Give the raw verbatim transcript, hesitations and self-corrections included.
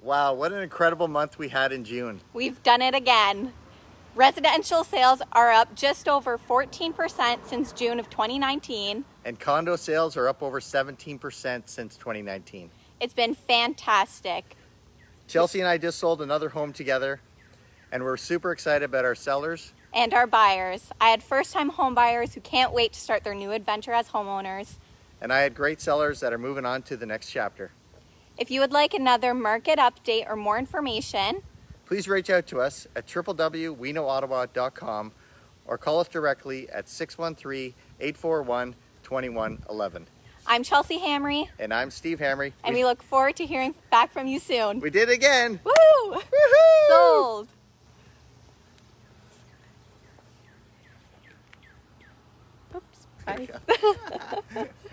Wow, what an incredible month we had in June. We've done it again. Residential sales are up just over fourteen percent since June of twenty nineteen. And condo sales are up over seventeen percent since twenty nineteen. It's been fantastic. Chelsea and I just sold another home together, and we're super excited about our sellers. And our buyers. I had first-time home buyers who can't wait to start their new adventure as homeowners. And I had great sellers that are moving on to the next chapter. If you would like another market update or more information, please reach out to us at w w w dot we know ottawa dot com or call us directly at six one three, eight four one, two one one one. I'm Chelsea Hamre. And I'm Steve Hamre. And we, we look forward to hearing back from you soon. We did again. Woo! Woohoo! Sold! Oops. Bye.